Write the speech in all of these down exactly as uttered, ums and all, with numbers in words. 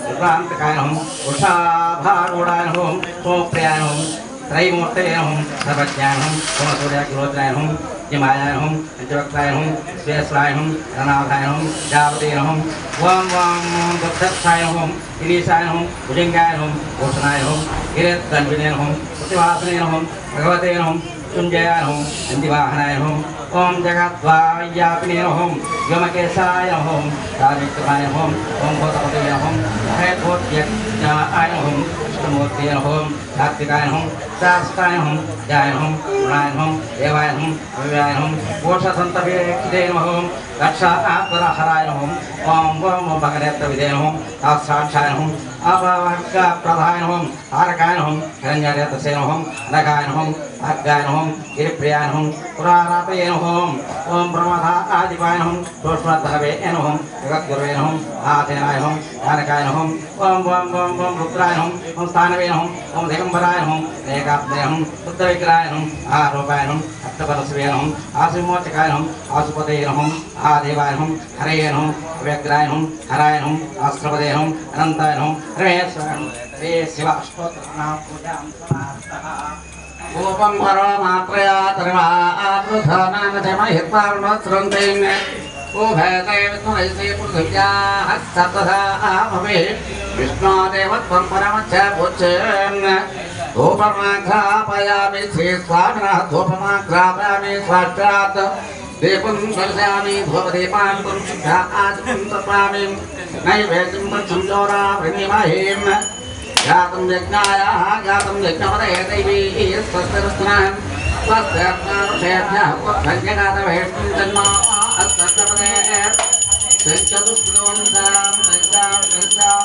विक्रांतकाय नमः वृषाभारूढाय नमः सोमप्रियाय नमः त्रैमूर्तये नमः सर्वज्ञाय नमः सोमसूर्याग्निहोत्राय नमः हिमालयाय नमः पंचवक्त्राय नमः श्वेश्वराय नमः रणावधाय नमः जावते नमः वां वां दुर्धक्षाय नमः गिरीशाय नमः भुजंगाय नमः भूषणाय नमः गिरिधन्विने नमः प्रतिवासने नमः भगवते नमः मृत्युंजयाय नमः नंदिवाहनाय नमः ओम जगद्वाव्यापिने नमः व्योमकेशाय नमः सावित्रमाय नमः ओम भूतपते नमः हेतोद्यज्ञाय नमः विष्णुमूर्तये नमः कार्तिकाय नमः शास्त्राय नमः जयाय नमः गुणाय नमः देवाय नमः अव्ययाय नमः कोशसन्तभेक्षिते नमः रक्षात्मरहराय नमः ओम ओम भगनेत्रविदे नमः साक्षाय नमः अपवर्गप्रदाय नमः तारकाय नमः हिरण्यरेतसे नमः नगाय नमः भाग्याय नमः गिरिप्रियाय नमः पुरारातये नमः ओम ब्रह्मधा आदिवाय नमः सूक्ष्मधनवे नमः जगद्गुरवे नमः आसेनाय नमः जानकाय नमः ओम ओम ओम ओम रुद्राय नमः ओम स्थानवे नमः ओम दिगंबराय नमः एकाब्दे नमः रुद्रविग्रहाय नमः आरूपाय नमः अष्टपरशवे नमः आसुमोचकाय नमः आसुपते नमः आदेवाय नमः हरये नमः व्यग्राय नमः हराय नमः आश्रपदे नमः अनंताय नमः हरेश्वराय नमः श्री शिव अष्टोत्तरनाम पूजां समाप्तः ओपं परो मात्रया तर्वा आत्मधानानजमहित्वार्णोत्सृन्ते उभयते विष्णुरैसे पृथिव्याः सप्तधा भवे विष्णोदेवत्वं परमच्च पुच्छन् धूपमाघ्रापयामि श्रीस्वामिनः धूपमाघ्रापयामि साक्षात् दीपं दर्शयामि धूपदीपान् पुंसुभ्या आचमं तर्पयामि नैवेद्यं प्रचुञ्चोरा वृणिमहीम् जातं यज्ञाय जातं यज्ञपदये दैवी स्वस्तिरस्नः स्वस्तिर्नारुषेभ्यः पुत्रज्ञगातवेष्टिं जन्म अस्तपदे चतुष्टोन्दां पञ्चां पञ्चां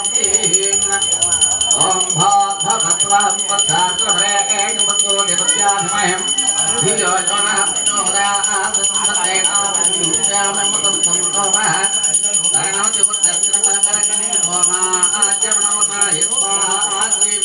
ॐ भगवत्वं पद्धात्रभरे एकमतो देवत्याधमयं धियो जनः नोदासंसत्तेनामं संतोमः तरणोति पुत्रस्य परपरकने होमा आचरणमताय स्वाहाग्निं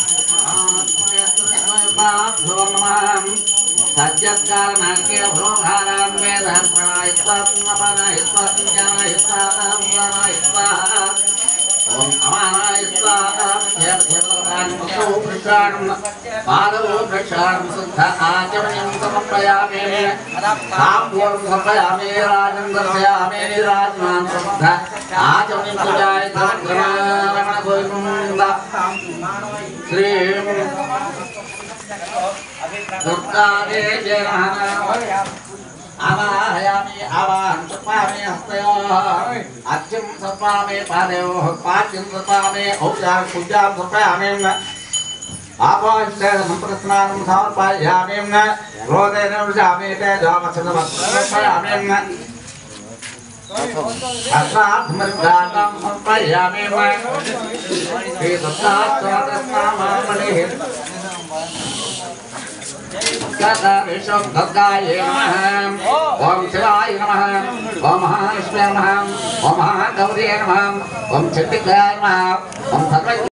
आत्मयस्तुर्भवं सज्जत्कारणाख्य भ्रोधारां वेदान् प्रणायस्वात्मपनाय स्वात्मज्ञानाय स्वात्मज्ञानाय स्वाहा ओम अमानाय स्वाहा ध्यर्थ्यप्रदानमसो प्रसारणं माधवो प्रसारणं शुद्ध आचमनं समर्पयामि ताम्बूलं समर्पयामि राजं दर्शयामि निराजमानं शुद्ध आचमनं पूजाय रमण गोविन्द श्री दुर्गा देवी नमः आवाहयामि आवाहं सर्पामि हस्तयोः अर्घ्यं सर्पामि पादयोः पाद्यं सर्पामि औषधां पूजां सर्पयामि आपाश्चर्य संप्रस्नानं समर्पयामि क्रोधेन वृजामि तेजोमसनं समर्पयामि अस्मात्मर्गानं समर्पयामि श्री दुर्गाष्टोत्तरनामावलिः सदाविष्णु दुर्गाय नमः ओम शिवाय नमः ओम महाविष्णवे नमः ओम महागौरी नमः ओम चंडिकाय नमः ओम सर्व